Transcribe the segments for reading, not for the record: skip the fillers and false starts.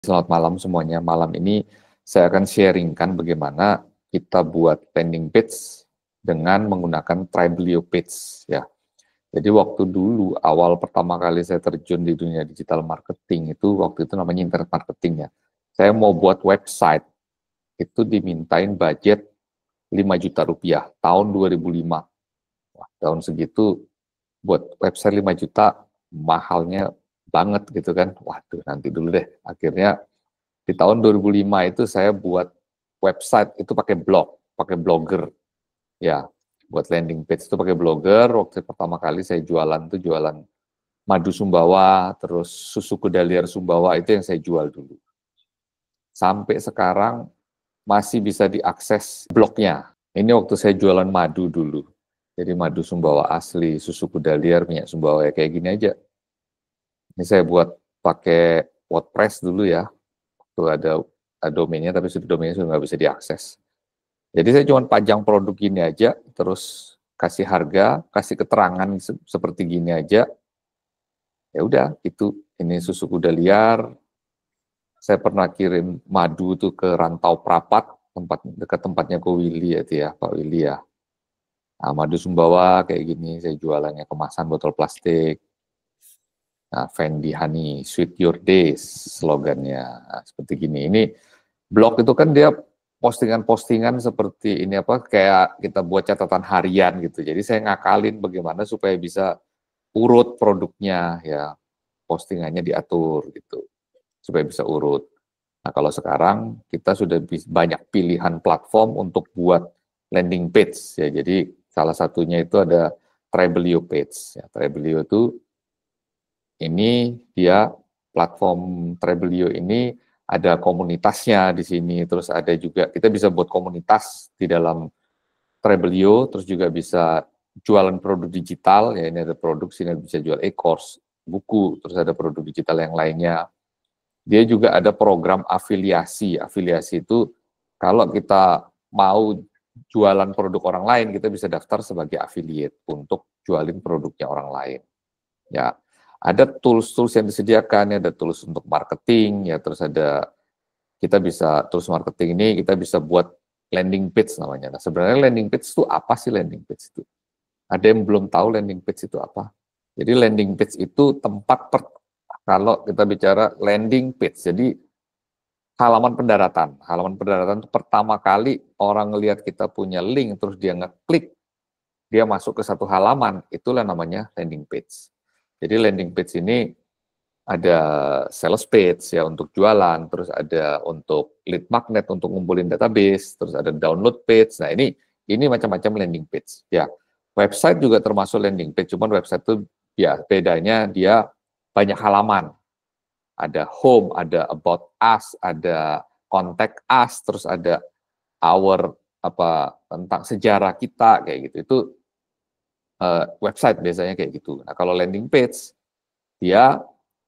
Selamat malam semuanya. Malam ini saya akan sharingkan bagaimana kita buat landing page dengan menggunakan Tribelio Page ya. Jadi waktu dulu awal pertama kali saya terjun di dunia digital marketing itu waktu itu namanya internet marketing ya. Saya mau buat website itu dimintain budget 5 juta rupiah tahun 2005. Wah, tahun segitu buat website 5 juta mahalnya banget gitu kan. Waduh, nanti dulu deh. Akhirnya di tahun 2005 itu saya buat website itu pakai blog, pakai blogger. Ya, buat landing page itu pakai blogger. Waktu pertama kali saya jualan tuh jualan madu Sumbawa, terus susu kuda liar Sumbawa itu yang saya jual dulu. Sampai sekarang masih bisa diakses blognya. Ini waktu saya jualan madu dulu. Jadi madu Sumbawa asli, susu kuda liar, minyak Sumbawa ya kayak gini aja. Ini saya buat pakai WordPress dulu ya. Tuh ada domainnya, tapi sudah domainnya sudah nggak bisa diakses. Jadi saya cuma pajang produk gini aja, terus kasih harga, kasih keterangan seperti gini aja. Ya udah, itu ini susu kuda liar. Saya pernah kirim madu tuh ke Rantau Prapat, dekat tempatnya Ko Willy ya, Pak Willy ya. Nah, madu Sumbawa kayak gini, saya jualannya kemasan botol plastik. Nah, Fendi Honey, Sweet Your Days, slogannya. Nah, seperti gini. Ini blog itu kan dia postingan-postingan seperti ini apa kayak kita buat catatan harian gitu. Jadi saya ngakalin bagaimana supaya bisa urut produknya ya. Postingannya diatur gitu. Supaya bisa urut. Nah, kalau sekarang kita sudah banyak pilihan platform untuk buat landing page ya. Jadi salah satunya itu ada Tribelio Page. Ya, Tribelio itu ini dia platform Tribelio ini ada komunitasnya di sini, terus ada juga kita bisa buat komunitas di dalam Tribelio, terus juga bisa jualan produk digital, ya ini ada produk sini bisa jual e-course, buku, terus ada produk digital yang lainnya. Dia juga ada program afiliasi. Afiliasi itu kalau kita mau jualan produk orang lain, kita bisa daftar sebagai affiliate untuk jualin produknya orang lain. Ya, ada tools-tools yang disediakan, ya, ada tools untuk marketing, ya terus ada kita bisa tools marketing ini kita bisa buat landing page namanya. Nah, sebenarnya landing page itu apa sih landing page itu? Ada yang belum tahu landing page itu apa? Jadi landing page itu tempat kalau kita bicara landing page, jadi halaman pendaratan. Halaman pendaratan itu pertama kali orang ngelihat kita punya link, terus dia ngeklik, dia masuk ke satu halaman, itulah namanya landing page. Jadi landing page ini ada sales page ya untuk jualan, terus ada untuk lead magnet untuk ngumpulin database, terus ada download page. Nah, ini macam-macam landing page. Ya, website juga termasuk landing page, cuman website itu ya bedanya dia banyak halaman. Ada home, ada about us, ada contact us, terus ada our tentang sejarah kita kayak gitu. Itu website biasanya kayak gitu. Nah, kalau landing page dia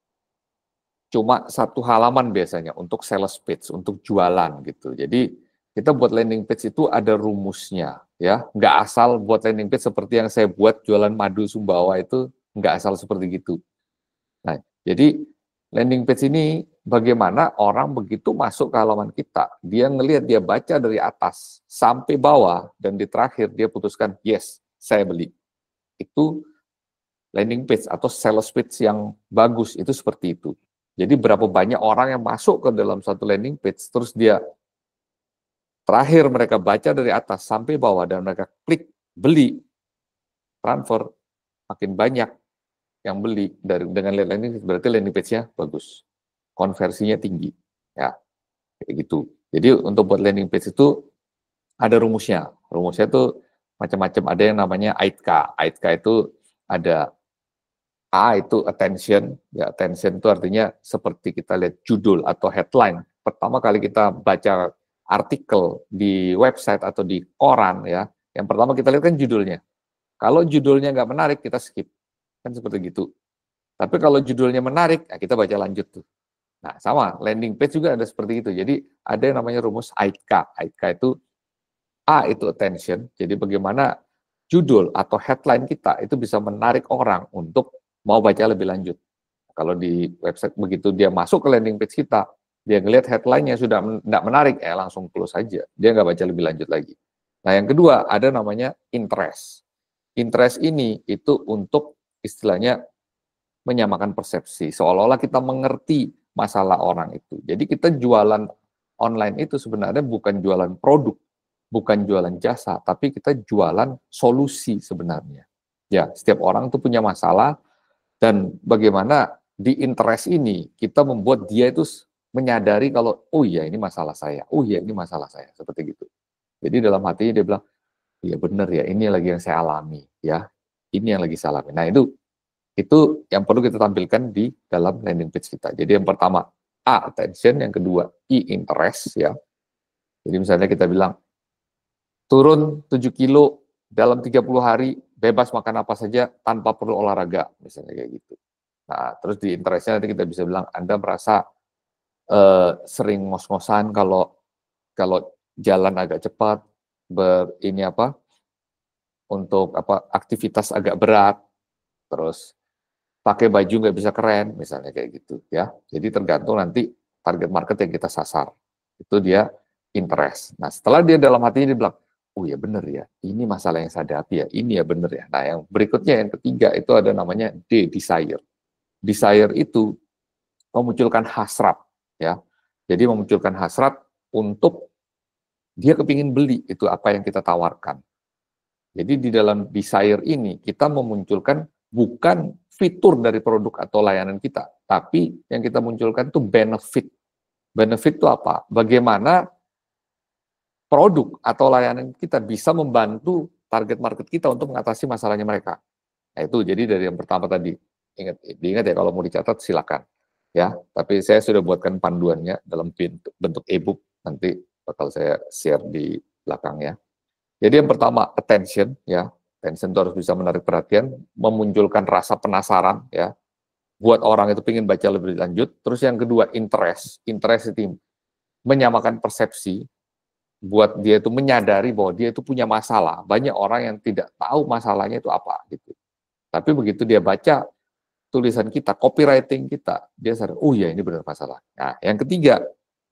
cuma satu halaman biasanya untuk sales page, untuk jualan gitu. Jadi kita buat landing page itu ada rumusnya ya, nggak asal buat landing page seperti yang saya buat jualan madu Sumbawa itu nggak asal seperti gitu. Nah, jadi landing page ini bagaimana orang begitu masuk ke halaman kita, dia ngelihat, dia baca dari atas sampai bawah dan di terakhir dia putuskan yes, saya beli. Itu landing page atau sales page yang bagus itu seperti itu. Jadi berapa banyak orang yang masuk ke dalam satu landing page, terus dia terakhir mereka baca dari atas sampai bawah dan mereka klik beli, transfer, makin banyak yang beli dengan landing page, berarti landing page-nya bagus, konversinya tinggi, ya kayak gitu. Jadi untuk buat landing page itu ada rumusnya. Rumusnya itu macam-macam. Ada yang namanya AITKA. AITKA itu ada A itu attention, ya attention itu artinya seperti kita lihat judul atau headline. Pertama kali kita baca artikel di website atau di koran ya, yang pertama kita lihat kan judulnya. Kalau judulnya nggak menarik kita skip, kan seperti gitu. Tapi kalau judulnya menarik, ya kita baca lanjut tuh. Nah sama landing page juga ada seperti itu. Jadi ada yang namanya rumus AITKA. AITKA itu A itu attention, jadi bagaimana judul atau headline kita itu bisa menarik orang untuk mau baca lebih lanjut. Kalau di website begitu dia masuk ke landing page kita, Dia ngelihat headline-nya sudah tidak menarik, langsung close saja. Dia nggak baca lebih lanjut lagi. Nah, yang kedua ada namanya interest. Interest ini itu untuk istilahnya menyamakan persepsi, seolah-olah kita mengerti masalah orang itu. Jadi kita jualan online itu sebenarnya bukan jualan produk, bukan jualan jasa, tapi kita jualan solusi sebenarnya. Ya, setiap orang tuh punya masalah, dan bagaimana di interest ini kita membuat dia itu menyadari kalau, oh iya ini masalah saya, oh iya ini masalah saya, seperti gitu. Jadi dalam hatinya dia bilang, iya benar ya, ini lagi yang saya alami, ya, ini yang lagi saya alami. Nah itu yang perlu kita tampilkan di dalam landing page kita. Jadi yang pertama A, attention, yang kedua I, interest, ya. Jadi misalnya kita bilang turun 7 kilo dalam 30 hari, bebas makan apa saja tanpa perlu olahraga, misalnya kayak gitu. Nah, terus di interestnya nanti kita bisa bilang Anda merasa sering ngos-ngosan kalau jalan agak cepat, untuk aktivitas agak berat, terus pakai baju nggak bisa keren, misalnya kayak gitu ya. Jadi tergantung nanti target market yang kita sasar. Itu dia interest. Nah, setelah dia dalam hatinya dia bilang, oh ya benar ya, ini masalah yang saya hadapi ya, ini ya benar ya. Nah, yang berikutnya yang ketiga itu ada namanya D, desire. Desire itu memunculkan hasrat, ya. Jadi memunculkan hasrat untuk dia kepingin beli itu apa yang kita tawarkan. Jadi di dalam desire ini kita memunculkan bukan fitur dari produk atau layanan kita, tapi yang kita munculkan itu benefit. Benefit itu apa? Bagaimana produk atau layanan kita bisa membantu target market kita untuk mengatasi masalahnya mereka. Nah itu jadi dari yang pertama tadi, diingat ya kalau mau dicatat silakan. Ya, tapi saya sudah buatkan panduannya dalam bentuk e-book, nanti bakal saya share di belakang ya. Jadi yang pertama attention ya, attention itu harus bisa menarik perhatian, memunculkan rasa penasaran ya, buat orang itu ingin baca lebih lanjut. Terus yang kedua interest itu menyamakan persepsi, buat dia itu menyadari bahwa dia itu punya masalah. Banyak orang yang tidak tahu masalahnya itu apa gitu. Tapi begitu dia baca tulisan kita, copywriting kita, dia sadar, oh ya ini benar masalah. Nah, yang ketiga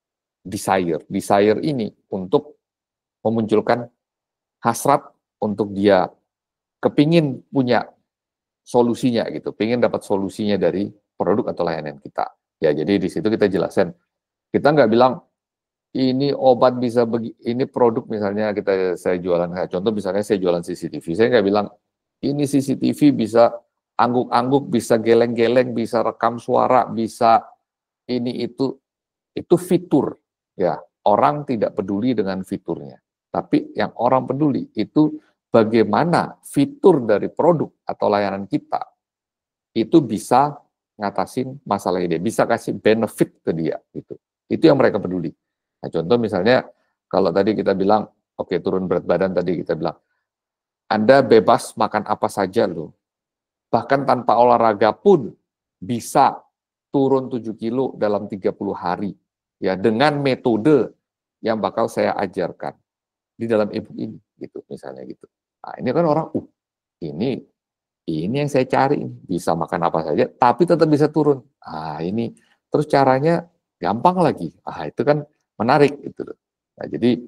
desire. Desire ini untuk memunculkan hasrat untuk dia kepingin punya solusinya gitu, pingin dapat solusinya dari produk atau layanan kita. Ya, jadi di situ kita jelasin. Kita nggak bilang ini obat bisa ini produk misalnya saya jualan, contoh misalnya saya jualan CCTV, saya nggak bilang ini CCTV bisa angguk-angguk, bisa geleng-geleng, bisa rekam suara, bisa ini itu fitur ya. Orang tidak peduli dengan fiturnya. Tapi yang orang peduli itu bagaimana fitur dari produk atau layanan kita itu bisa ngatasin masalah dia, bisa kasih benefit ke dia gitu. Itu yang mereka peduli. Nah, contoh misalnya kalau tadi kita bilang oke, turun berat badan, tadi kita bilang Anda bebas makan apa saja loh. Bahkan tanpa olahraga pun bisa turun 7 kilo dalam 30 hari. Ya, dengan metode yang bakal saya ajarkan di dalam e-book ini, gitu misalnya gitu. Nah, ini kan orang, ini yang saya cari, bisa makan apa saja, tapi tetap bisa turun. Ah, ini terus caranya gampang lagi. Ah, itu kan menarik gitu. Nah, jadi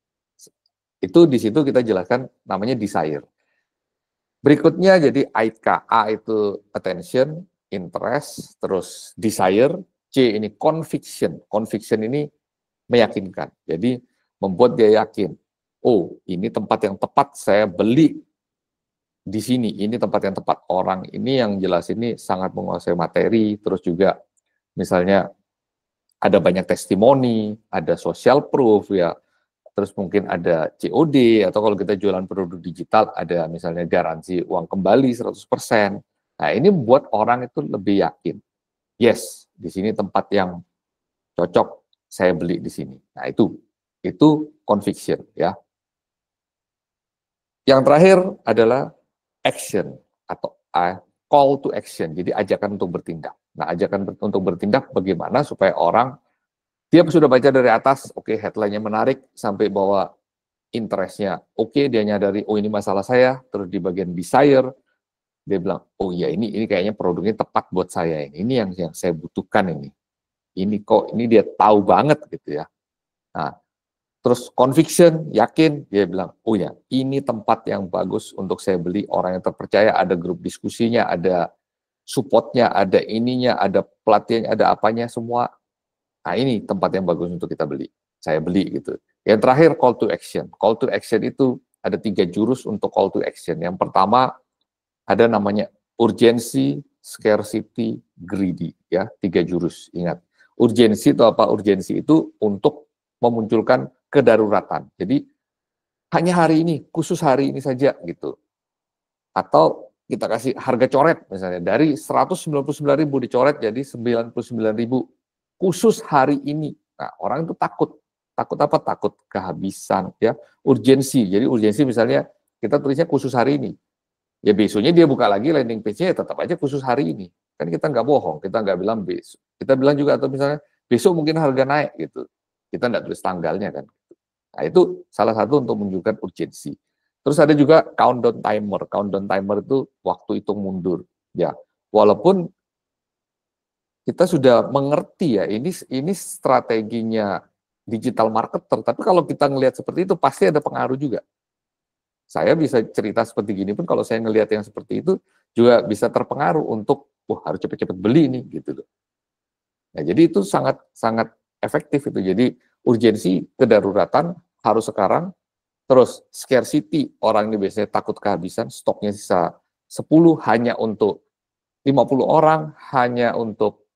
itu di situ kita jelaskan namanya desire. Berikutnya jadi AIK, A itu attention, interest, terus desire, C ini conviction. Conviction ini meyakinkan. Jadi membuat dia yakin, oh ini tempat yang tepat saya beli di sini, ini tempat yang tepat. Orang ini yang jelas ini sangat menguasai materi, terus juga misalnya ada banyak testimoni, ada social proof ya, terus mungkin ada COD, atau kalau kita jualan produk digital ada misalnya garansi uang kembali 100%. Nah, ini buat orang itu lebih yakin. Yes, di sini tempat yang cocok saya beli di sini. Nah, itu conviction ya. Yang terakhir adalah action atau call to action. Jadi ajakan untuk bertindak. Nah, ajakan untuk bertindak bagaimana supaya orang dia sudah baca dari atas, oke, headline-nya menarik, sampai bawah interest-nya, oke, dia nyadari, oh ini masalah saya, terus di bagian desire, dia bilang, oh iya ini kayaknya produknya tepat buat saya, ini yang saya butuhkan ini. ini dia tahu banget gitu ya. Nah, terus conviction, yakin, dia bilang, oh ya, ini tempat yang bagus untuk saya beli, orang yang terpercaya, ada grup diskusinya, ada supportnya, ada ininya, ada pelatihannya, ada apanya semua. Nah, ini tempat yang bagus untuk kita beli. Saya beli gitu. Yang terakhir, call to action. Call to action itu ada 3 jurus untuk call to action. Yang pertama, ada namanya urgensi, scarcity, greedy. Ya, 3 jurus, ingat. Urgensi itu apa? Urgensi itu untuk memunculkan kedaruratan. Jadi, hanya hari ini, khusus hari ini saja gitu. Atau kita kasih harga coret misalnya, dari 199.000 dicoret jadi 99.000 khusus hari ini. Nah, orang itu takut. Takut apa? Takut kehabisan ya. Urgensi. Jadi urgensi misalnya kita tulisnya khusus hari ini. Ya besoknya dia buka lagi landing page-nya ya tetap aja khusus hari ini. Kan kita nggak bohong, kita nggak bilang besok. Kita bilang juga atau misalnya besok mungkin harga naik gitu. Kita nggak tulis tanggalnya kan. Nah, itu salah satu untuk menunjukkan urgensi. Terus ada juga countdown timer. Countdown timer itu waktu hitung mundur. Ya, walaupun kita sudah mengerti ya, ini strateginya digital marketer, tapi kalau kita ngelihat seperti itu pasti ada pengaruh juga. Saya bisa cerita seperti gini pun kalau saya ngelihat yang seperti itu juga bisa terpengaruh untuk wah harus cepet-cepet beli nih gitu loh. Nah, jadi itu sangat sangat efektif itu. Jadi urgensi kedaruratan harus sekarang, terus scarcity orang ini biasanya takut kehabisan, stoknya sisa 10 hanya untuk 50 orang, hanya untuk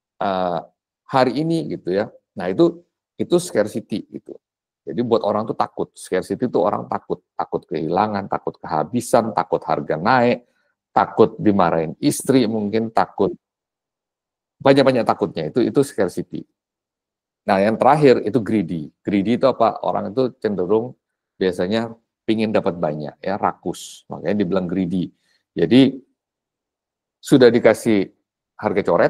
hari ini gitu ya. Nah, itu scarcity gitu. Jadi buat orang tuh takut. Scarcity itu orang takut, takut kehilangan, takut kehabisan, takut harga naik, takut dimarahin istri, mungkin takut banyak-banyak takutnya. Itu scarcity. Nah, yang terakhir itu greedy. Greedy itu apa? Orang itu cenderung biasanya pingin dapat banyak, ya rakus. Makanya dibilang greedy. Jadi sudah dikasih harga coret,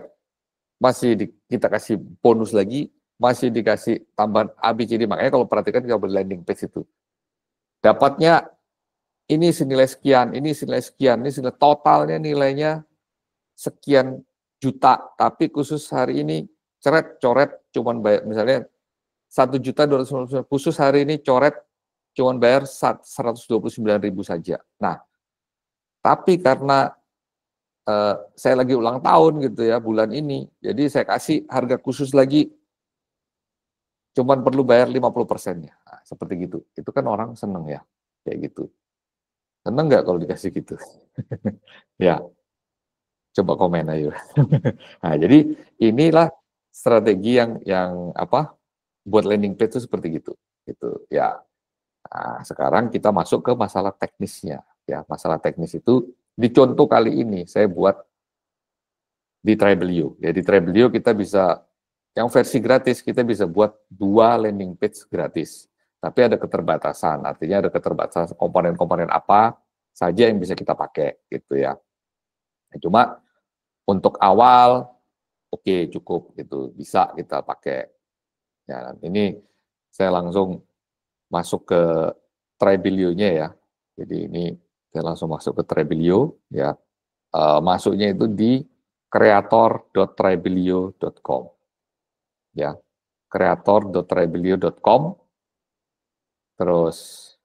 kita kasih bonus lagi, masih dikasih tambahan ABCD. Makanya kalau perhatikan kalau landing page itu, dapatnya ini senilai sekian, ini senilai sekian, ini senilai totalnya nilainya sekian juta, tapi khusus hari ini coret cuman bayar misalnya 1.299.000 khusus hari ini coret cuman bayar 129.000 saja. Nah, tapi karena saya lagi ulang tahun gitu ya bulan ini, jadi saya kasih harga khusus lagi cuman perlu bayar 50%-nya. Nah, seperti gitu. Itu kan orang seneng ya, kayak gitu. Seneng nggak kalau dikasih gitu? Ya, coba komen ayo. Nah, jadi inilah strategi yang apa buat landing page itu seperti gitu. Gitu. Ya. Nah, sekarang kita masuk ke masalah teknisnya. Ya, masalah teknis itu di contoh kali ini saya buat di Tribelio. Ya, di Tribelio kita bisa yang versi gratis kita bisa buat 2 landing page gratis. Tapi ada keterbatasan, artinya ada keterbatasan komponen-komponen apa saja yang bisa kita pakai gitu ya. Nah, cuma untuk awal oke, cukup gitu, bisa kita pakai. Ya, ini saya langsung masuk ke Tribelio-nya ya. Jadi ini saya langsung masuk ke Tribelio ya. Masuknya itu di creator.tribelio.com ya. creator.tribelio.com. Terus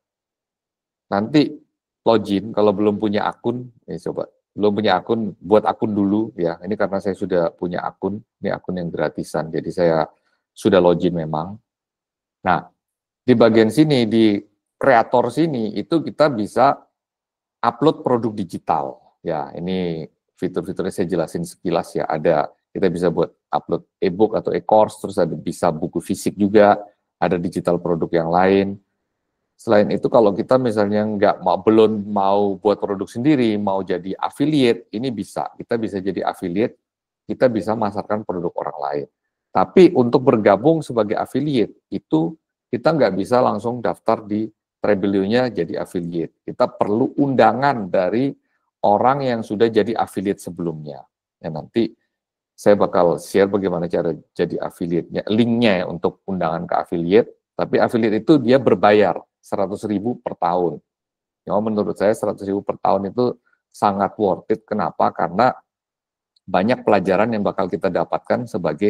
nanti login kalau belum punya akun, coba belum punya akun, buat akun dulu ya. Ini karena saya sudah punya akun, ini akun yang gratisan, jadi saya sudah login memang. Nah, di bagian sini, di kreator sini, itu kita bisa upload produk digital. Ya, ini fitur-fiturnya saya jelasin sekilas ya. Ada, kita bisa buat upload e-book atau e-course, terus ada bisa buku fisik juga, ada digital produk yang lain. Selain itu kalau kita misalnya belum mau buat produk sendiri, mau jadi affiliate, ini bisa. Kita bisa jadi affiliate, kita bisa masarkan produk orang lain. Tapi untuk bergabung sebagai affiliate, itu kita nggak bisa langsung daftar di Tribelio-nya jadi affiliate. Kita perlu undangan dari orang yang sudah jadi affiliate sebelumnya. Ya, nanti saya bakal share bagaimana cara jadi affiliate-nya, link-nya ya untuk undangan ke affiliate. Tapi affiliate itu dia berbayar 100.000 per tahun. Ya, menurut saya 100.000 per tahun itu sangat worth it. Kenapa? Karena banyak pelajaran yang bakal kita dapatkan sebagai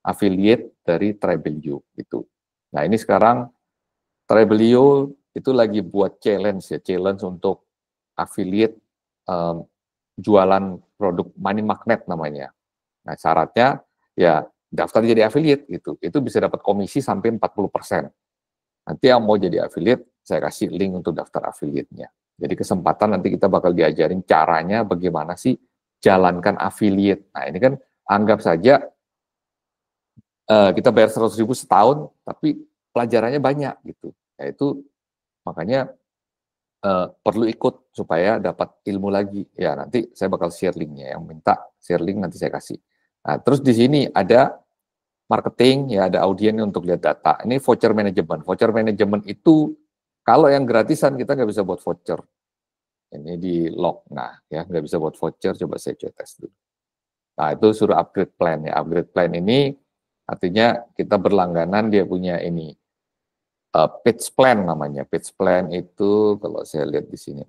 affiliate dari Tribelio gitu. Nah ini sekarang Tribelio itu lagi buat challenge untuk affiliate jualan produk money magnet namanya. Nah syaratnya ya daftar jadi affiliate gitu, itu bisa dapat komisi sampai 40%. Nanti yang mau jadi affiliate, saya kasih link untuk daftar affiliate-nya. Jadi kesempatan nanti kita bakal diajarin caranya bagaimana sih jalankan affiliate. Nah ini kan anggap saja kita bayar 100.000 setahun, tapi pelajarannya banyak gitu. Ya itu makanya perlu ikut supaya dapat ilmu lagi. Ya nanti saya bakal share linknya. Yang minta share link nanti saya kasih. Nah terus di sini ada marketing, ya ada audien untuk lihat data. Ini voucher management. Voucher management itu kalau yang gratisan kita nggak bisa buat voucher. Ini di lock. Nah ya nggak bisa buat voucher. Coba saya tes dulu. Nah itu suruh upgrade plan ya. Upgrade plan ini artinya kita berlangganan dia punya ini page plan namanya. Page plan itu kalau saya lihat di sini,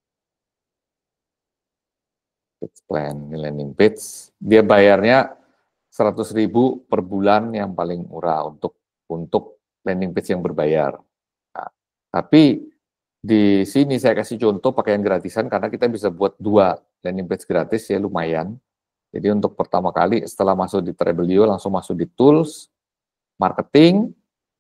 page plan landing page, dia bayarnya 100.000 per bulan yang paling murah untuk landing page yang berbayar. Nah, tapi di sini saya kasih contoh pakai yang gratisan karena kita bisa buat 2 landing page gratis ya lumayan. Jadi untuk pertama kali setelah masuk di Tribelio langsung masuk di tools, marketing,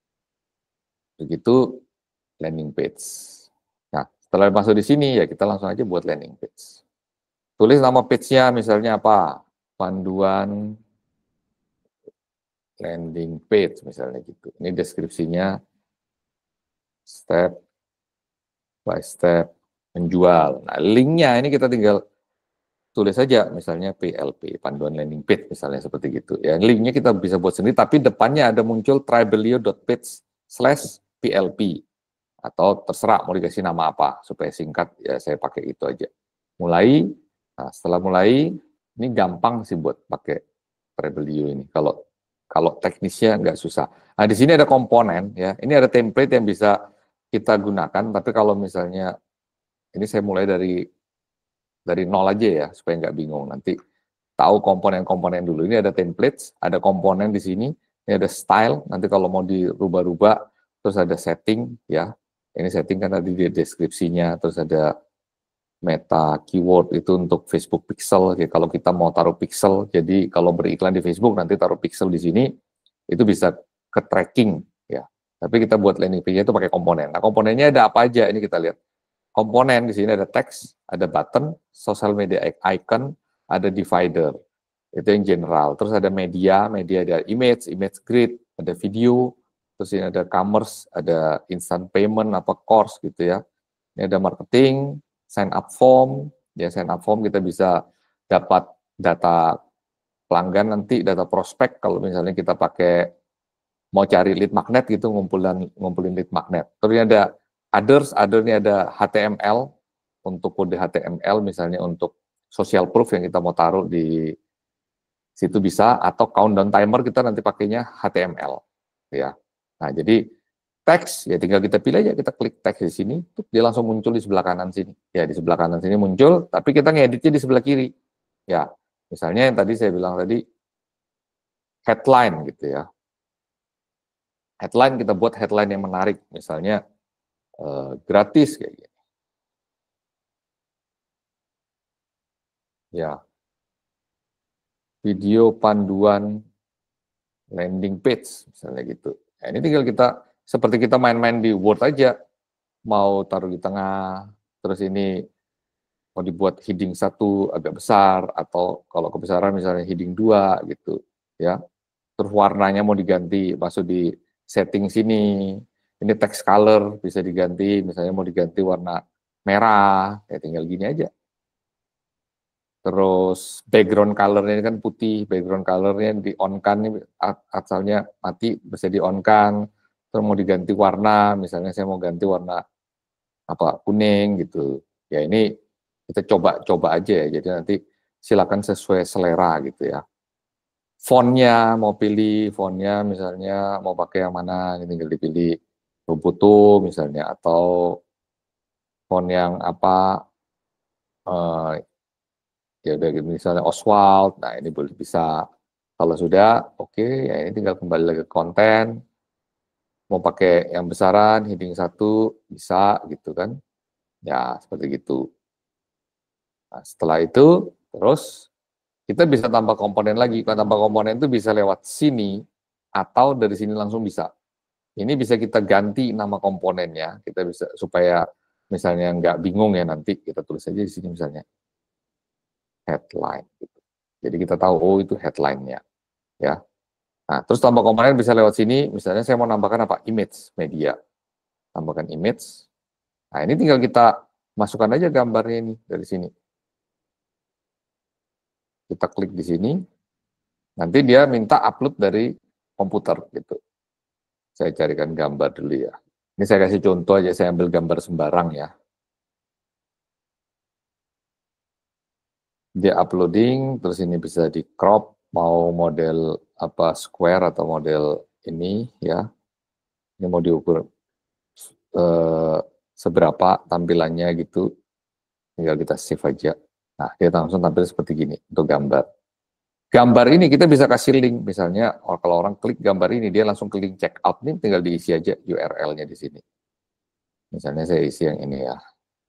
begitu landing page. Nah, setelah masuk di sini ya kita langsung aja buat landing page. Tulis nama page-nya misalnya apa? Panduan landing page misalnya gitu. Ini deskripsinya step by step menjual. Nah, linknya ini kita tinggal tulis saja misalnya PLP, panduan landing page misalnya seperti gitu. Ya, linknya kita bisa buat sendiri, tapi depannya ada muncul tribelio.page/PLP atau terserah mau dikasih nama apa supaya singkat ya saya pakai itu aja. Mulai, nah setelah mulai ini gampang sih buat pakai Tribelio ini. Kalau teknisnya nggak susah. Nah di sini ada komponen ya. Ini ada template yang bisa kita gunakan. Tapi kalau misalnya ini saya mulai dari nol aja ya supaya nggak bingung. Nanti tahu komponen-komponen dulu. Ini ada templates, ada komponen di sini. Ini ada style. Nanti kalau mau dirubah-rubah, terus ada setting ya. Ini setting kan tadi di deskripsinya. Terus ada meta keyword itu untuk Facebook pixel. Ya, kalau kita mau taruh pixel, jadi kalau beriklan di Facebook nanti taruh pixel di sini, itu bisa ke tracking ya. Tapi kita buat landing page itu pakai komponen. Nah komponennya ada apa aja? Ini kita lihat. Komponen di sini ada teks, ada button, social media icon, ada divider. Itu yang general. Terus ada media ada image grid, ada video, terus ini ada commerce, ada instant payment, apa course gitu ya. Ini ada marketing, sign up form, ya sign up form kita bisa dapat data pelanggan nanti, data prospek kalau misalnya kita pakai mau cari lead magnet gitu, ngumpulin lead magnet. Terus ini ada others ini ada HTML, untuk kode HTML misalnya untuk social proof yang kita mau taruh di situ bisa, atau countdown timer kita nanti pakainya HTML. Ya. Nah jadi teks, ya tinggal kita pilih aja, kita klik teks di sini, dia langsung muncul di sebelah kanan sini. Ya, di sebelah kanan sini muncul, tapi kita ngeditnya di sebelah kiri. Ya, misalnya yang tadi saya bilang tadi, headline gitu ya. Headline kita buat headline yang menarik, misalnya gratis kayak gini. Ya, video panduan landing page, misalnya gitu. Nah, ini tinggal kita, seperti kita main-main di Word aja, mau taruh di tengah, terus ini mau dibuat heading 1 agak besar, atau kalau kebesaran misalnya heading 2 gitu ya. Terus warnanya mau diganti, masuk di setting sini. Ini text color bisa diganti, misalnya mau diganti warna merah, ya tinggal gini aja. Terus background color-nya ini kan putih, background color-nya di on-kan, asalnya mati bisa di on-kan. Terus mau diganti warna, misalnya saya mau ganti warna apa kuning gitu. Ya ini kita coba aja ya. Jadi nanti silakan sesuai selera gitu ya. Fontnya mau pilih, fontnya misalnya mau pakai yang mana, tinggal dipilih Roboto misalnya, atau font yang apa, ya udah misalnya Oswald. Nah ini boleh bisa. Kalau sudah, oke, ya ini tinggal kembali lagi ke konten. Mau pakai yang besaran, heading 1, bisa gitu kan. Ya, seperti gitu. Nah, setelah itu, terus kita bisa tambah komponen lagi. Kalau tambah komponen itu bisa lewat sini, atau dari sini langsung bisa. Ini bisa kita ganti nama komponennya, kita bisa supaya misalnya nggak bingung ya nanti, kita tulis aja di sini misalnya headline. Gitu. Jadi kita tahu, oh itu headline-nya. Ya. Nah, terus tambah komponen bisa lewat sini, misalnya saya mau nambahkan apa? Image, media. Tambahkan image. Nah, ini tinggal kita masukkan aja gambarnya ini dari sini. Kita klik di sini, nanti dia minta upload dari komputer gitu. Saya carikan gambar dulu ya. Ini saya kasih contoh aja, saya ambil gambar sembarang ya. Dia uploading, terus ini bisa di crop, mau model apa square atau model ini ya. Ini mau diukur seberapa tampilannya gitu. Tinggal kita save aja. Nah, dia langsung tampil seperti gini untuk gambar. Gambar ini kita bisa kasih link, misalnya kalau orang klik gambar ini, dia langsung ke link check out, ini tinggal diisi aja URL-nya di sini. Misalnya saya isi yang ini ya,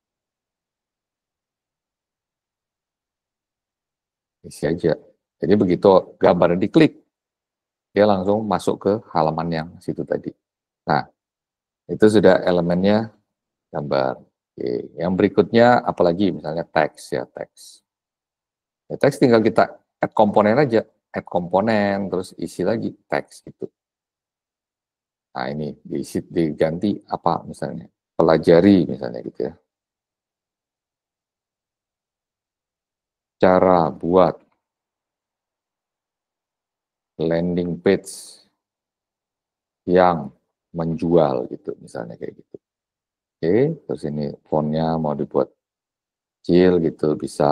isi aja. Jadi begitu gambarnya diklik, dia langsung masuk ke halaman yang situ tadi. Nah, itu sudah elemennya gambar. Oke. Yang berikutnya apalagi misalnya teks ya, teks. Ya, teks tinggal kita add komponen aja, add komponen, terus isi lagi teks gitu. Nah ini diisi, diganti apa misalnya, pelajari misalnya gitu ya. Cara buat landing page yang menjual gitu, misalnya kayak gitu. Oke, terus ini fontnya mau dibuat kecil gitu, bisa.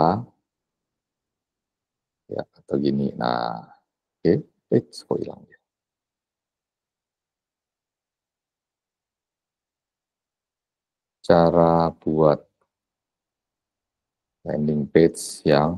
Ya, atau gini. Nah, oke, kok hilang ya. Cara buat landing page yang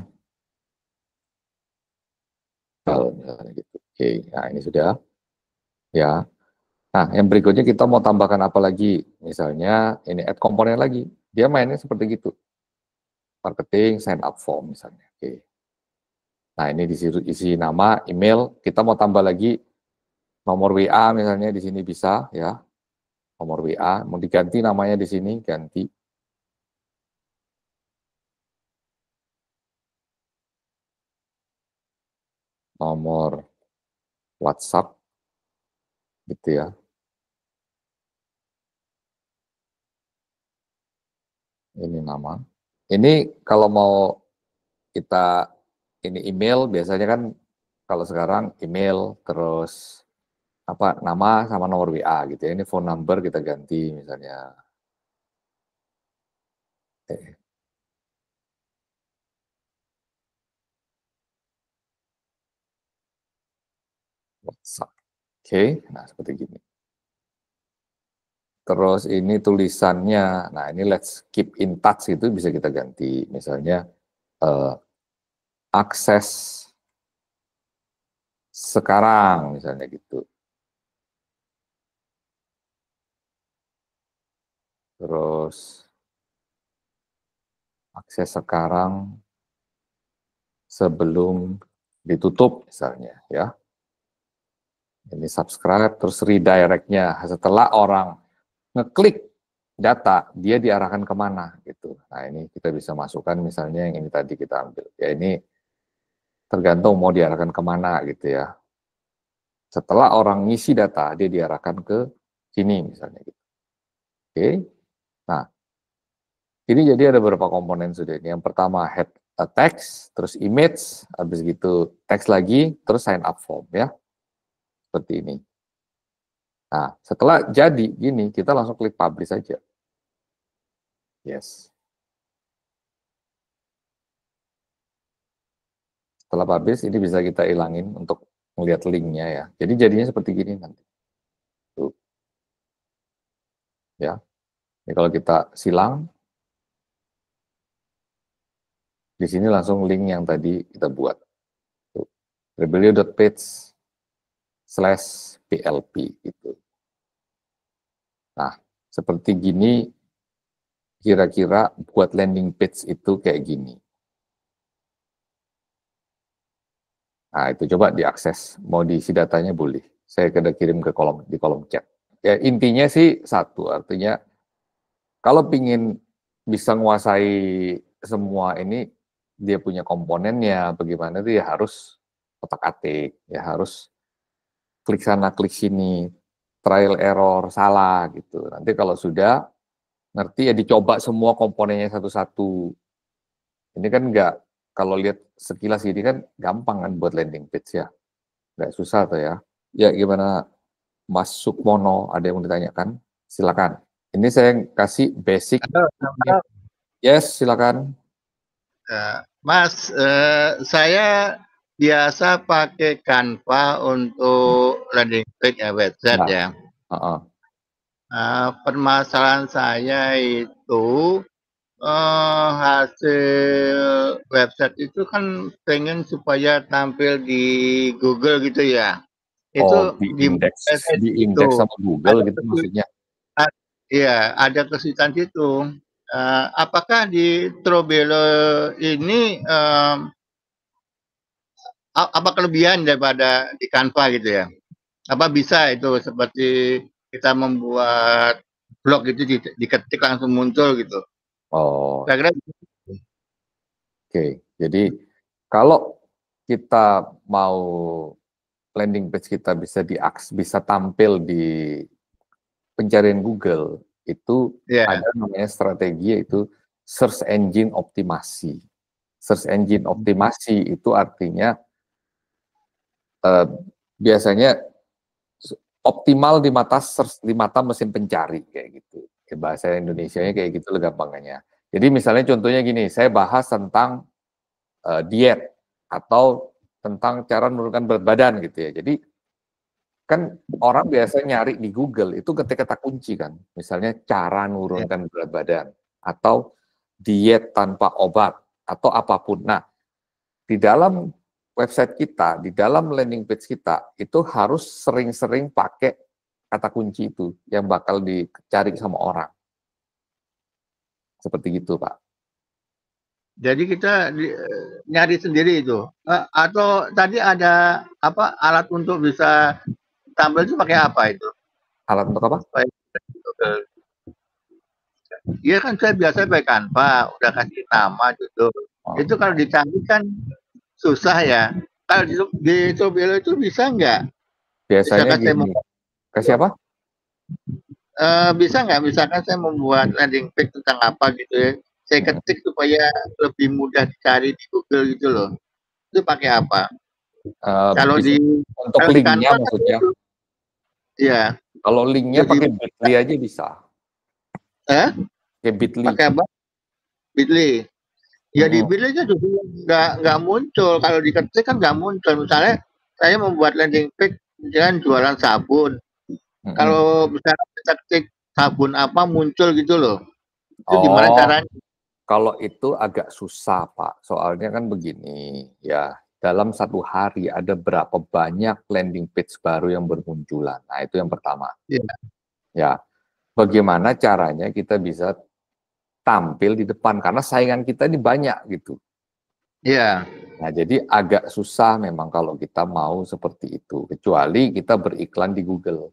misalnya gitu. Oke, nah ini sudah ya. Nah, yang berikutnya kita mau tambahkan apa lagi? Misalnya ini add komponen lagi. Dia mainnya seperti gitu. Marketing sign up form misalnya. Oke. Nah, ini isi nama, email, kita mau tambah lagi nomor WA misalnya di sini bisa ya. Nomor WA, mau diganti namanya di sini, ganti nomor WhatsApp gitu ya. Ini nama. Ini kalau mau kita ini email biasanya kan kalau sekarang email terus apa nama sama nomor WA gitu ya. Ini phone number kita ganti misalnya WhatsApp. Oke, nah seperti gini. Terus ini tulisannya, nah ini let's keep in touch itu bisa kita ganti. Misalnya eh, akses sekarang misalnya gitu. Terus akses sekarang sebelum ditutup misalnya ya. Ini subscribe terus redirect-nya setelah orang ngeklik data dia diarahkan kemana gitu. Nah ini kita bisa masukkan misalnya yang ini tadi kita ambil. Ya ini tergantung mau diarahkan kemana gitu ya. Setelah orang ngisi data dia diarahkan ke sini misalnya gitu. Oke. Nah ini jadi ada beberapa komponen sudah ini. Yang pertama head text, terus image, habis gitu teks lagi, terus sign up form ya. Seperti ini. Nah, setelah jadi gini, kita langsung klik publish aja. Yes. Setelah publish, ini bisa kita ilangin untuk melihat linknya ya. Jadi jadinya seperti gini nanti. Tuh, ya. Ini kalau kita silang, di sini langsung link yang tadi kita buat. Tuh, Trebelio.page/plp gitu. Nah, seperti gini kira-kira buat landing page itu kayak gini. Nah, itu coba diakses. Mau diisi datanya boleh. Saya udah kirim ke kolom chat. Ya, intinya sih satu, artinya kalau pingin bisa menguasai semua ini, dia punya komponennya, bagaimana dia harus otak-atik, ya harus klik sana, klik sini, trial error, salah gitu. Nanti kalau sudah ngerti ya dicoba semua komponennya satu-satu. Ini kan enggak, kalau lihat sekilas ini kan gampang kan buat landing page ya. Enggak susah tuh ya. Ya gimana Mas Sukmono, ada yang mau ditanyakan? Silakan. Ini saya kasih basic. Halo. Yes, silakan. Mas, saya biasa pakai Canva untuk landing page ya, website ya. Permasalahan saya itu hasil website itu kan pengen supaya tampil di Google gitu ya. Itu di gimana indeks sama Google gitu maksudnya? Iya, ada kesulitan situ. Apakah di Trobelo ini apa kelebihan daripada di Canva gitu ya? Apa bisa itu seperti kita membuat blog gitu diketik langsung muncul gitu? Oh, Kira-kira oke. Jadi kalau kita mau landing page kita bisa tampil di pencarian Google, itu ada namanya strategi yaitu search engine optimasi. Search engine optimasi itu artinya biasanya optimal di mata mesin pencari kayak gitu. Bahasa Indonesianya kayak gitu gampangnya. Jadi misalnya contohnya gini, saya bahas tentang diet atau tentang cara menurunkan berat badan gitu ya. Jadi kan orang biasa nyari di Google itu ketik kata kunci kan. Misalnya cara menurunkan berat badan atau diet tanpa obat atau apapun. Nah, di dalam website kita, di dalam landing page kita, itu harus sering-sering pakai kata kunci itu yang bakal dicari sama orang. Seperti gitu, Pak. Jadi kita nyari sendiri itu. Atau tadi ada apa alat untuk bisa tampil itu pakai apa itu? Alat untuk apa? Iya kan saya biasa pakai Canva, udah kasih nama gitu. Itu kalau dicari kan susah ya. Kalau di Trobelo itu bisa nggak? Biasanya gini. Kasih apa? Bisa nggak misalkan saya membuat landing page tentang apa gitu ya. Saya ketik supaya lebih mudah dicari di Google gitu loh. Itu pakai apa? Kalau di untuk linknya maksudnya? Iya. Kalau linknya pakai Bitly aja bisa. Pakai Bitly. Pakai apa? Bitly. Ya di Bitly aja juga nggak muncul. Kalau diketik kan nggak muncul. Misalnya saya membuat landing page dengan jualan sabun. Kalau misalnya kita ketik sabun apa muncul gitu loh. Itu gimana caranya? Kalau itu agak susah, Pak. Soalnya kan begini, ya. Dalam satu hari ada berapa banyak landing page baru yang bermunculan. Nah, itu yang pertama. Ya. Bagaimana caranya kita bisa tampil di depan karena saingan kita ini banyak gitu. Iya. Nah, jadi agak susah memang kalau kita mau seperti itu, kecuali kita beriklan di Google.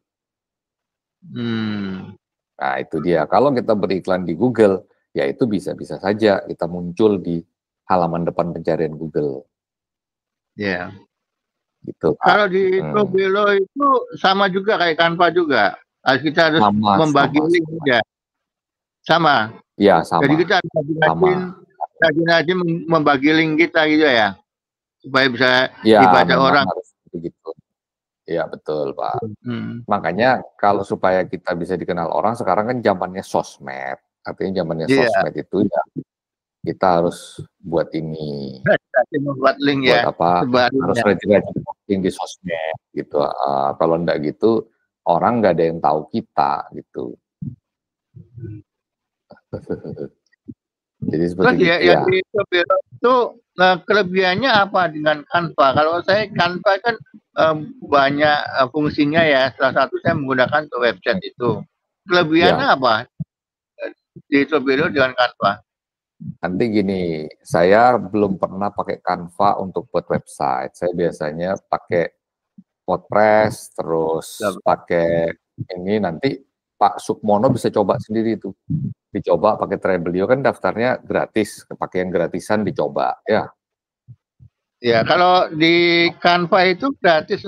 Nah, itu dia. Kalau kita beriklan di Google, ya itu bisa-bisa saja kita muncul di halaman depan pencarian Google. Iya. Gitu, Pak. Kalau di Trobelo itu sama juga kayak Canva juga. Kita harus membagi link juga. Sama. Iya, sama. Jadi kita harus rajin-rajin membagi link kita gitu ya. Supaya bisa dibaca orang. Harus begitu. Iya, betul, Pak. Makanya kalau supaya kita bisa dikenal orang, sekarang kan zamannya sosmed. Artinya zamannya sosmed itu ya kita harus buat ini. Membuat link buat ya. Apa? Harus rajin-rajin posting di sosmed gitu. Kalau enggak gitu, orang nggak ada yang tahu kita gitu. Jadi Terus seperti ya, gitu yang ya. di Shopilo itu kelebihannya apa dengan Canva? Kalau saya Canva kan banyak fungsinya ya. Salah satu saya menggunakan untuk website itu. Ya, Kelebihannya apa di Shopilo dengan Canva? nanti gini, saya belum pernah pakai Canva untuk buat website. Saya biasanya pakai WordPress, terus pakai ini nanti Pak Sukmono bisa coba sendiri itu. Dicoba pakai Trebelio kan daftarnya gratis, pakai yang gratisan dicoba ya. Ya, kalau di Canva itu gratis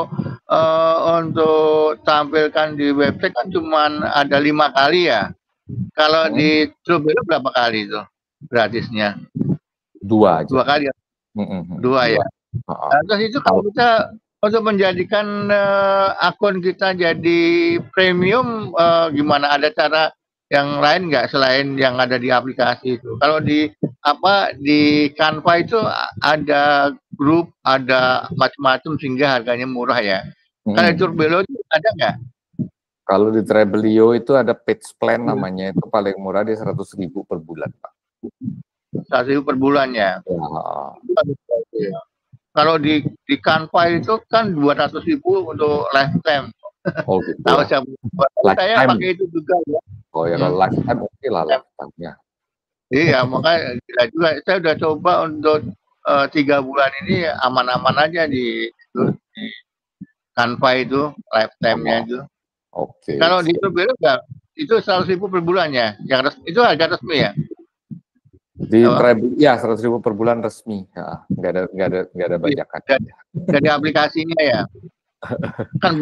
untuk tampilkan di website kan cuma ada 5 kali ya. Kalau di Shopilo berapa kali itu gratisnya? Dua aja. 2 kali ya? Dua ya. Nah, terus itu kalau kita untuk menjadikan akun kita jadi premium gimana? Ada cara yang lain nggak selain yang ada di aplikasi itu? Kalau di Canva itu ada grup, ada macam-macam sehingga harganya murah ya. Kalau di Turbelo itu ada nggak? Kalau di Trebelio itu ada page plan namanya, itu paling murah di 100.000 per bulan, Pak. 1.000 per bulannya. Ya. Kalau di Canva itu kan 200.000 untuk lifetime. Oh gitu Tahu ya. saya pakai itu juga ya. Oh ya, kalau lifetime oke lah lifetime-nya. Iya, makanya gila juga. Saya udah coba untuk 3 bulan ini aman-aman aja di Canva itu, lifetime-nya itu. Oke. Kalau di Shopee enggak, itu 100.000 per bulannya. Itu harga resmi ya? Di ya 100.000 per bulan resmi. Ya, nggak ada bajakan. Dari aplikasinya ya. Kan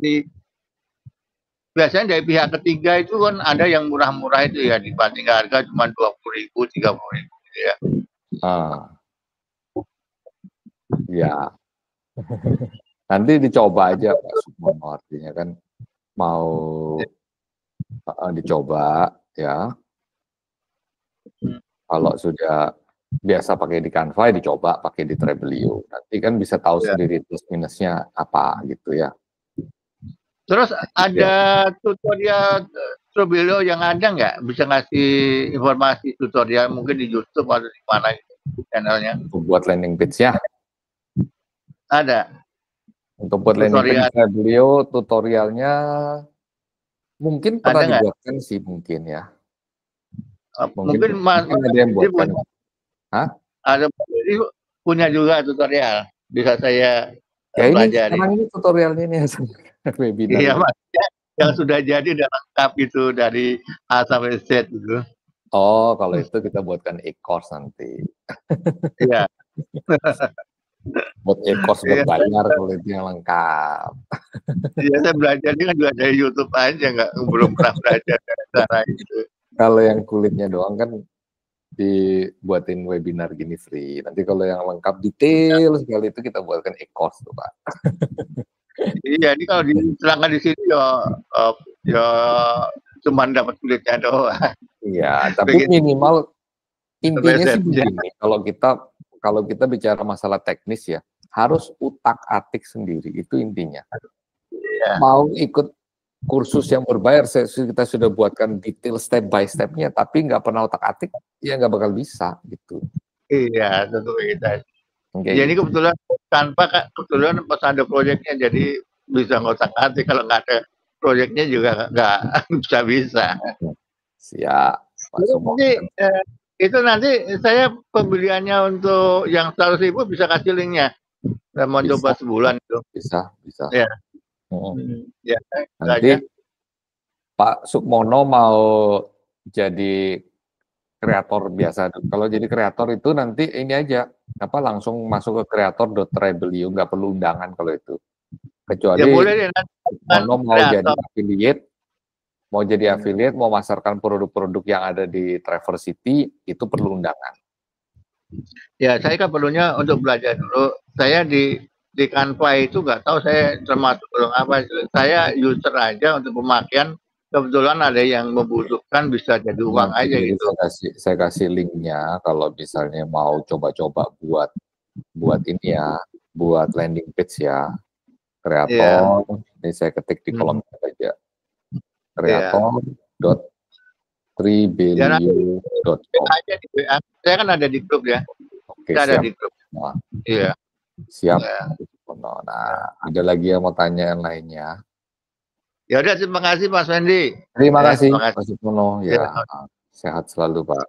biasanya dari pihak ketiga itu kan ada yang murah-murah itu ya, dibanding harga cuma 20.000, 30.000 gitu ya. Ya. Nanti dicoba aja Pak Sukmono, artinya kan mau dicoba ya. Kalau sudah biasa pakai di Canva, dicoba pakai di Trebelio. Nanti kan bisa tahu sendiri plus minusnya apa gitu ya. Terus ada tutorial Trebelio yang ada nggak? Bisa ngasih informasi tutorial mungkin di YouTube atau di mana gitu, channelnya? Untuk buat landing page-nya? Ada. Untuk buat landing page Trebelio, tutorialnya mungkin pernah dibuatkan sih mungkin ya. Mungkin ada yang buatkan. Hah? Ada punya juga tutorial. Bisa saya pelajari. Sekarang ini tutorialnya ini webinar. Iya, maksudnya yang sudah jadi udah lengkap itu dari A sampai Z gitu. Oh, kalau itu kita buatkan e-course nanti. Iya. Buat e-course berbayar kalau itu yang lengkap. Iya, saya belajar ini kan juga dari YouTube aja, belum pernah belajar cara itu. Kalau yang kulitnya doang kan dibuatin webinar gini free. Nanti kalau yang lengkap detail sekali itu kita buatkan e-course tuh Pak. Iya, ini kalau diterangkan di sini ya cuma dapat kulitnya doang. Iya, tapi minimal intinya sih begini, kalau kita bicara masalah teknis ya, harus utak-atik sendiri, itu intinya. Iya. Mau ikut kursus yang berbayar, kita sudah buatkan detail step by step-nya, tapi nggak pernah utak-atik, ya nggak bakal bisa gitu. Iya, tentu kita. Ya ini kebetulan kebetulan pas ada proyeknya, jadi bisa ngotak-atik. Kalau nggak ada proyeknya juga nggak bisa. Siap. Itu nanti saya pembeliannya untuk yang 100.000 bisa kasih linknya. Saya mau coba sebulan itu. Bisa. Ya. Ya, nanti Pak Sukmono mau jadi kreator biasa. Kalau jadi kreator itu nanti ini aja, langsung masuk ke kreator.trebelio, nggak perlu undangan kalau itu. Kecuali Sukmono mau jadi affiliate, mau masarkan produk-produk yang ada di Travel City, itu perlu undangan. Ya, saya kan perlunya untuk belajar dulu. Saya di Canva itu nggak tahu saya termasuk apa. Saya user aja untuk pemakaian. Kebetulan ada yang membutuhkan bisa jadi uang aja gitu. Saya kasih linknya kalau misalnya mau coba-coba buat ini ya, buat landing page ya, kreator. Ini saya ketik di kolom aja. Kreator.trebelio. .com. Aja di WA. Saya kan ada di grup ya. Oke, Saya ada siap. di grup. Nah, Iya. siap. Ya. Nah, ada lagi yang mau tanya yang lainnya? Ya udah, terima kasih Mas Wendy. Terima Ya, kasih, terima Pak kasih. Supono. Ya, sehat selalu, Pak.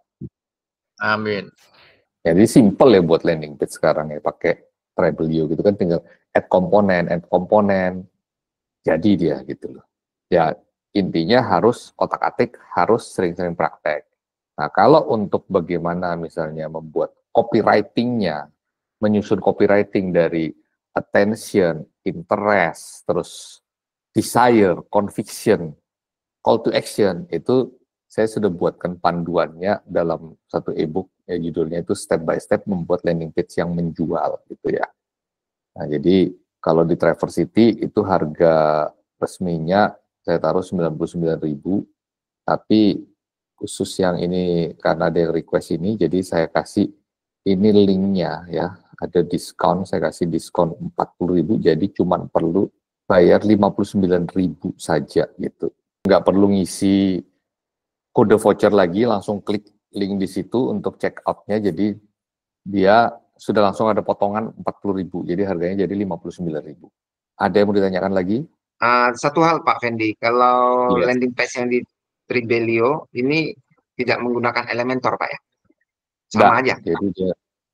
Amin. Jadi simple ya buat landing page sekarang ya, pakai Tribelio gitu kan, tinggal add komponen, jadi dia gitu loh. Ya, intinya harus otak-atik, harus sering-sering praktek. Nah, kalau untuk bagaimana misalnya membuat copywriting-nya, menyusun copywriting dari attention, interest, terus desire, conviction, call to action, itu saya sudah buatkan panduannya dalam satu ebook, ya judulnya itu step by step membuat landing page yang menjual gitu ya. Nah, jadi kalau di Traversity itu harga resminya saya taruh 99.000, tapi khusus yang ini karena ada yang request ini, jadi saya kasih ini linknya ya, ada diskon, saya kasih diskon 40.000, jadi cuma perlu bayar 59.000 saja gitu. Nggak perlu ngisi kode voucher lagi, langsung klik link di situ untuk check out-nya, jadi dia sudah langsung ada potongan 40.000, jadi harganya jadi 59.000. Ada yang mau ditanyakan lagi? Satu hal Pak Fendi, kalau Yes. landing page yang di Tribelio ini tidak menggunakan Elementor Pak ya? Sama aja? Jadi dia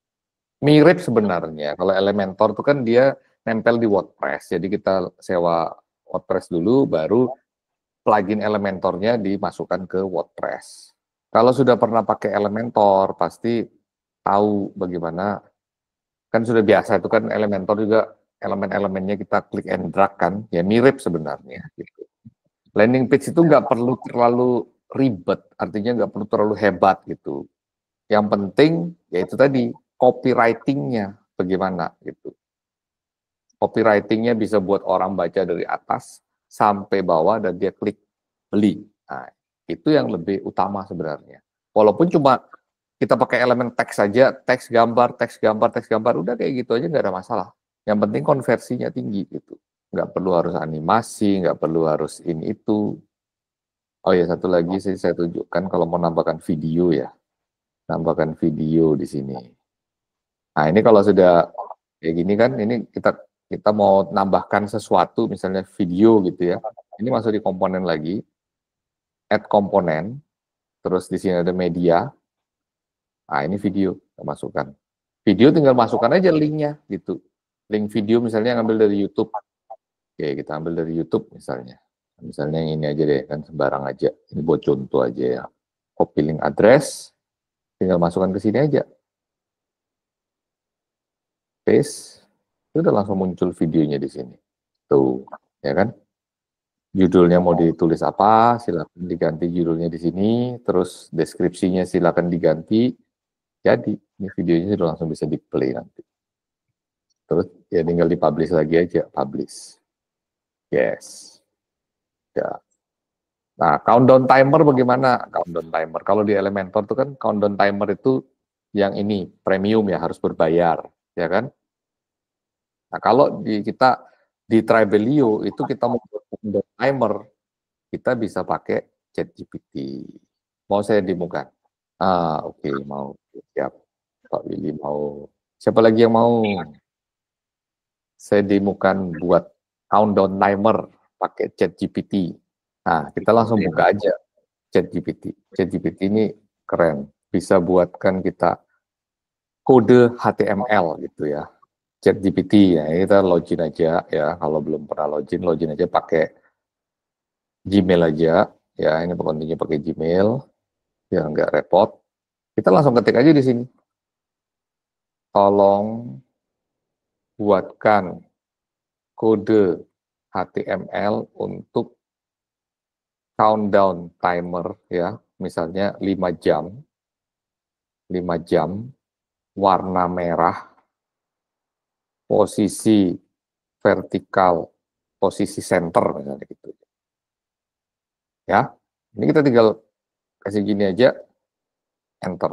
mirip sebenarnya. Kalau Elementor itu kan dia nempel di WordPress, jadi kita sewa WordPress dulu, baru plugin Elementornya dimasukkan ke WordPress. Kalau sudah pernah pakai Elementor, pasti tahu bagaimana, kan sudah biasa itu kan Elementor juga elemen-elemennya kita klik and drag kan, ya mirip sebenarnya gitu. Landing page itu nggak perlu terlalu ribet, artinya nggak perlu terlalu hebat gitu. Yang penting yaitu tadi copywriting-nya bagaimana gitu. Copywriting-nya bisa buat orang baca dari atas sampai bawah dan dia klik beli. Nah, itu yang lebih utama sebenarnya. Walaupun cuma kita pakai elemen teks saja, teks gambar, udah kayak gitu aja nggak ada masalah. Yang penting konversinya tinggi gitu. Nggak perlu harus animasi, nggak perlu harus ini itu. Oh ya, satu lagi sih saya tunjukkan kalau mau nambahkan video ya. Nambahkan video di sini. Nah, ini kalau sudah kayak gini kan, ini kita mau nambahkan sesuatu, misalnya video gitu ya. Ini masuk di komponen lagi, add komponen, terus di sini ada media. Nah, ini video, kita masukkan. Video tinggal masukkan aja linknya gitu. Link video misalnya ngambil dari YouTube. Oke, kita ambil dari YouTube misalnya. Misalnya yang ini aja deh, kan sembarang aja. Ini buat contoh aja ya. Copy link address, tinggal masukkan ke sini aja. Paste, sudah langsung muncul videonya di sini. Tuh, ya kan? Judulnya mau ditulis apa, silakan diganti judulnya di sini, terus deskripsinya silakan diganti. Jadi, ini videonya sudah langsung bisa di-play nanti. Terus ya tinggal di-publish lagi aja, publish. Yes. Ya. Nah, countdown timer bagaimana? Countdown timer. Kalau di Elementor itu kan countdown timer itu yang ini premium ya, harus berbayar, ya kan? Nah, kalau kita di Tribelio itu kita mau buat countdown timer, kita bisa pakai ChatGPT. Mau saya demokan? Oke, mau. Siap. Pak Willy mau. Siapa lagi yang mau? Saya demokan buat countdown timer pakai ChatGPT. Nah, kita langsung buka aja ChatGPT. ChatGPT ini keren, bisa buatkan kita kode HTML gitu ya. ChatGPT ya, kita login aja ya. Kalau belum pernah login aja pakai Gmail aja ya. Ini pentingnya pakai Gmail biar nggak repot. Kita langsung ketik aja di sini. Tolong buatkan kode HTML untuk countdown timer ya, misalnya 5 jam, warna merah, posisi vertikal, posisi center misalnya gitu. Ya, ini kita tinggal kasih gini aja, enter.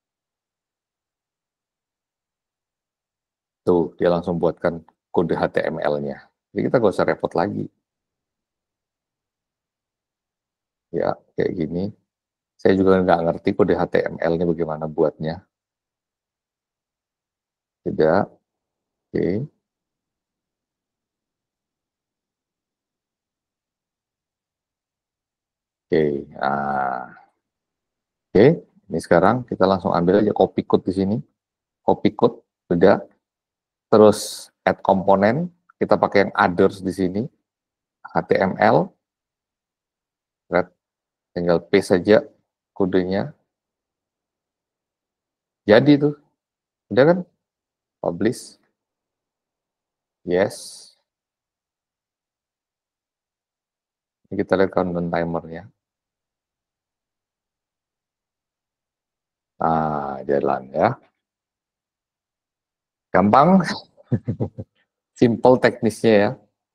Tuh, dia langsung buatkan kode HTML-nya. Jadi kita nggak usah repot lagi. Ya, kayak gini. Saya juga nggak ngerti kode HTML-nya bagaimana buatnya. Tidak. Oke. Oke. Nah, oke. Ini sekarang kita langsung ambil aja copy code di sini. Copy code, sudah. Terus add komponen, kita pakai yang others di sini. HTML. Tinggal paste saja kodenya. Jadi tuh. Udah kan? Publish. Yes. Ini kita lihat countdown timernya. Nah, jalan ya. Gampang. Simple teknisnya ya.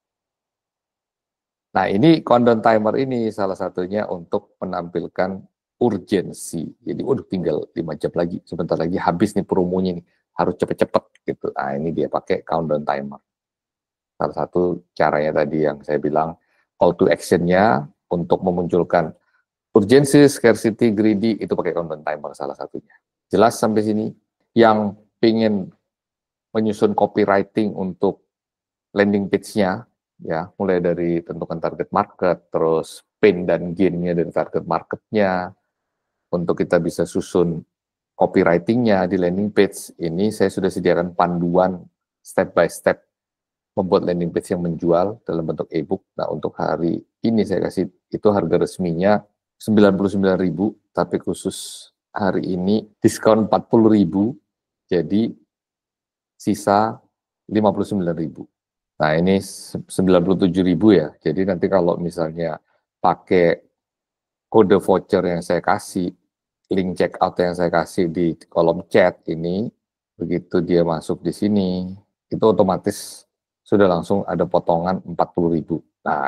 Nah, ini countdown timer ini salah satunya untuk menampilkan urgensi. Jadi, waduh, tinggal 5 jam lagi. Sebentar lagi habis nih promonya nih. Harus cepet-cepet gitu. Nah, ini dia pakai countdown timer. Salah satu caranya tadi yang saya bilang, call to action-nya untuk memunculkan urgensi, scarcity, greedy, itu pakai countdown timer salah satunya. Jelas sampai sini? Yang pengen menyusun copywriting untuk landing page-nya, ya, mulai dari tentukan target market, terus pain dan gain-nya dari target market-nya, untuk kita bisa susun copywriting-nya di landing page, ini saya sudah sediakan panduan step by step membuat landing page yang menjual dalam bentuk e-book. Nah, untuk hari ini saya kasih itu harga resminya 99.000, tapi khusus hari ini diskon 40.000, jadi sisa 59.000. Nah, ini 97.000 ya. Jadi nanti kalau misalnya pakai kode voucher yang saya kasih, link checkout yang saya kasih di kolom chat ini, begitu dia masuk di sini, itu otomatis sudah langsung ada potongan 40.000. Nah,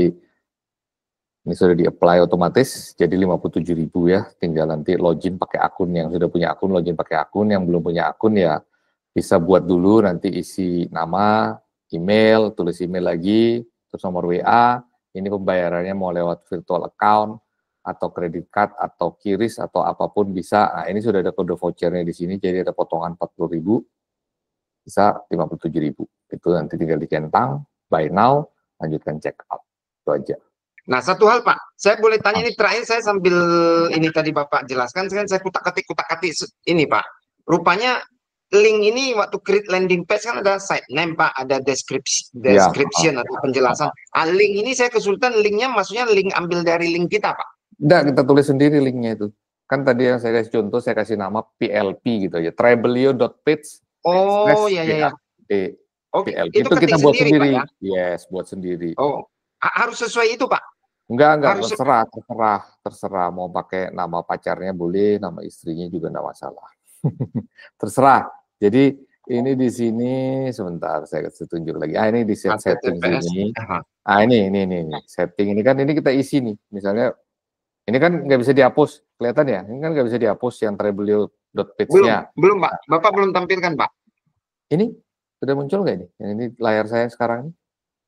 ini sudah di-apply otomatis, jadi 57.000 ya. Tinggal nanti login pakai akun, yang sudah punya akun, login pakai akun, yang belum punya akun ya bisa buat dulu, nanti isi nama, email, tulis email lagi, terus nomor WA, ini pembayarannya mau lewat virtual account, atau credit card, atau QRIS, atau apapun bisa. Nah, ini sudah ada kode vouchernya di sini, jadi ada potongan 40.000, bisa 57.000. Itu nanti tinggal dicentang, buy now, lanjutkan check out. Itu aja. Nah, satu hal Pak, saya boleh tanya ini terakhir, saya sambil ini tadi Bapak jelaskan, saya kutak-katik ini Pak. Rupanya link ini waktu create landing page kan ada site name Pak, ada description atau penjelasan. Link ini saya kesulitan, linknya maksudnya link ambil dari link kita Pak? Enggak, kita tulis sendiri linknya itu. Kan tadi yang saya kasih contoh, saya kasih nama PLP gitu aja, travelio.page. Oh, iya. Oke, itu kita buat sendiri. Pak, ya? Yes, buat sendiri. Oh, harus sesuai itu Pak? Enggak, terserah. Mau pakai nama pacarnya boleh, nama istrinya juga enggak masalah. Terserah. Jadi ini di sini sebentar saya kasih tunjuk lagi. Ini di setting sini. Ini setting ini kan ini kita isi nih. Misalnya ini kan nggak bisa dihapus, kelihatan ya? Ini kan nggak bisa dihapus yang travelio.page-nya. Belum Pak. Bapak belum tampilkan Pak. Ini sudah muncul nggak ini? Yang ini layar saya sekarang ini.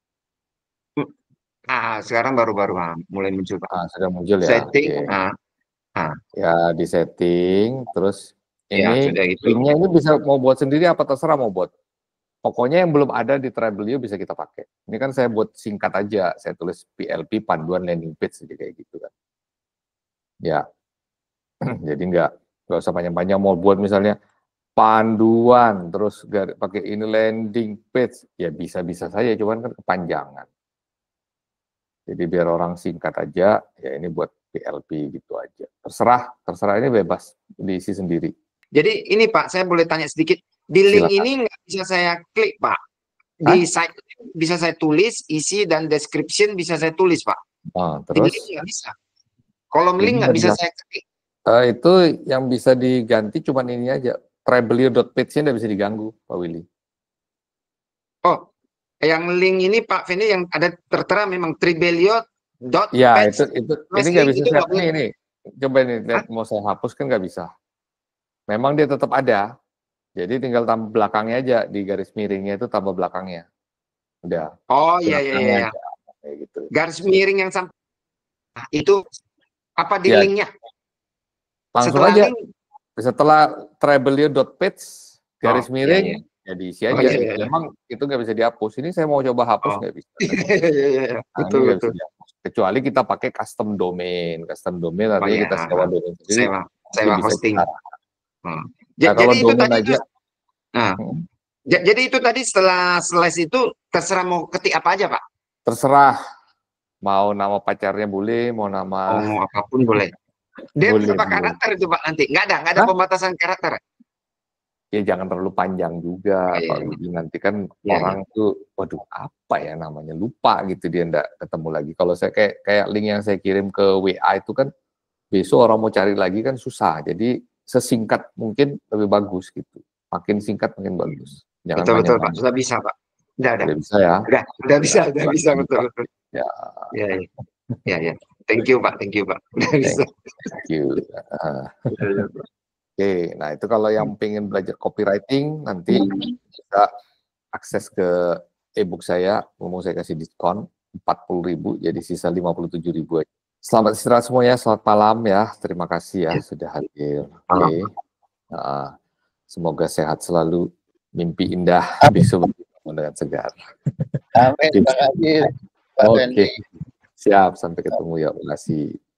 Sekarang baru-baru mulai muncul Pak. Sudah muncul ya. Setting. Ya di setting, terus ini linknya ini bisa mau buat sendiri apa terserah mau buat. Pokoknya yang belum ada di Travelio bisa kita pakai. Ini kan saya buat singkat aja, saya tulis PLP panduan landing page jadi kayak gitu kan. Ya, jadi nggak usah panjang-panjang mau buat misalnya panduan terus pakai ini landing page ya bisa-bisa saja, cuman kan kepanjangan. Jadi biar orang singkat aja, ya ini buat PLP gitu aja. Terserah ini bebas diisi sendiri. Jadi ini Pak, saya boleh tanya sedikit. Di link ini nggak bisa saya klik Pak. Di site bisa saya tulis, isi dan description bisa saya tulis Pak. Terus? Di link nggak bisa. Kolom link nggak bisa saya klik. Itu yang bisa diganti cuman ini aja. Travelio.page-nya nggak bisa diganggu, Pak Willy. Oh, yang link ini Pak Fendi yang ada tertera memang Tribelio.page. Ya, itu ini nggak bisa saya ini. Coba ini mau saya hapus kan nggak bisa. Memang dia tetap ada. Jadi tinggal tambah belakangnya aja, di garis miringnya itu tambah belakangnya. Udah. Oh iya. Kayak gitu. Garis miring yang sampai itu apa di linknya? Langsung setelah aja. link, Setelah travelio.page garis iya, miring, iya. jadi isi Oh, aja. iya, iya, iya. Memang itu nggak bisa dihapus. Ini saya mau coba hapus Oh. nggak bisa. Iya, iya, iya. Nah, ini Betul, nggak bisa betul. dihapus. Kecuali kita pakai custom domain. Custom domain Oh artinya iya, kita sewa domain sendiri. sewa Jadi bisa hosting. kita. Hmm. Nah, kalau Jadi itu domain tadi aja. itu, nah, jadi itu tadi setelah slash itu terserah mau ketik apa aja, Pak? Terserah. Mau nama pacarnya boleh, mau nama... Oh, mau apapun boleh. Dia Boleh, berapa boleh. karakter itu, Pak, nanti? Nggak ada Hah? pembatasan karakter. Ya jangan terlalu panjang juga, Oh, iya, Pak iya. Willy. Nanti kan Iya, orang tuh, waduh apa ya namanya, lupa gitu, dia nggak ketemu lagi. Kalau saya kayak link yang saya kirim ke WA itu kan, besok orang mau cari lagi kan susah. Jadi sesingkat mungkin lebih bagus gitu. Makin singkat makin bagus. Jangan Betul, betul, Pak. panjang-panjang. Sudah bisa, Pak. Udah. Udah bisa ya? Udah bisa, Ya, udah bisa, betul, betul. Ya, Ya, ya. Ya, ya. Thank you, Pak. Thank you, Pak. Udah bisa. thank you. Ya, ya, Pak. Oke, nah itu kalau yang pengen belajar copywriting nanti bisa akses ke e-book saya, ngomong saya kasih diskon 40.000, jadi sisa 57.000 aja. Selamat istirahat semuanya, selamat malam ya, terima kasih ya sudah hadir. Oke, semoga sehat selalu, mimpi indah, besok bertemu dengan segar. Amin, terima kasih. Pak Oke, Randy. siap, sampai ketemu ya, terima kasih.